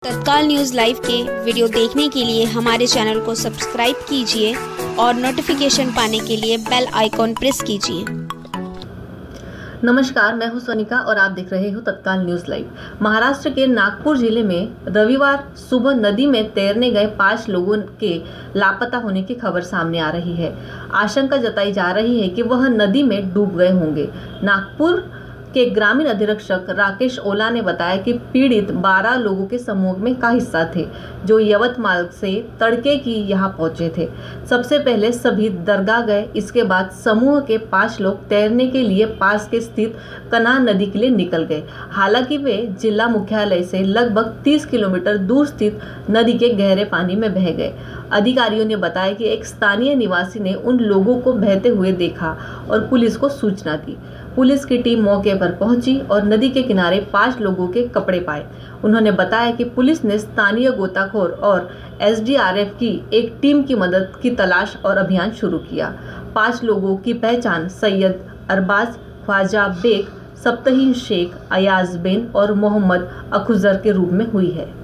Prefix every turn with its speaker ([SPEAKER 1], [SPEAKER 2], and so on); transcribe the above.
[SPEAKER 1] तत्काल news live के video देखने के लिए हमारे चैनल को सब्सक्राइब कीजिए और नोटिफिकेशन पाने के लिए बेल आइकॉन प्रेस कीजिए।
[SPEAKER 2] नमस्कार, मैं हूं सोनिका और आप देख रहे हो तत्काल न्यूज़ लाइव। महाराष्ट्र के नागपुर जिले में रविवार सुबह नदी में तैरने गए 5 लोगों के लापता होने की खबर सामने आ रही है। आशंका जताई जा रही है कि वह नदी में डूब गए होंगे। नागपुर के ग्रामीण अधीक्षक राकेश ओला ने बताया कि पीड़ित 12 लोगों के समूह में का हिस्सा थे, जो यवतमाल से तड़के की यहां पहुंचे थे। सबसे पहले सभी दरगाह गए, इसके बाद समूह के 5 लोग तैरने के लिए पास के स्थित कन्हा नदी के लिए निकल गए। हालांकि वे जिला मुख्यालय से लगभग 30 किलोमीटर दूर स्थित नदी के गहरे पानी में बह गए। अधिकारियों ने बताया कि एक स्थानीय निवासी ने उन लोगों को बहते हुए देखा और पुलिस को सूचना दी। पुलिस की टीम मौके पर पहुंची और नदी के किनारे 5 लोगों के कपड़े पाए। उन्होंने बताया कि पुलिस ने स्थानीय गोताखोर और एसडीआरएफ की एक टीम की मदद की तलाश और अभियान शुरू किया। 5 लोगों की पहचान सैयद अरबाज, ख्वाजा बेग, सप्तहीन शेख, अयाज बेन और मोहम्मद अखुजर के रूप में हुई है।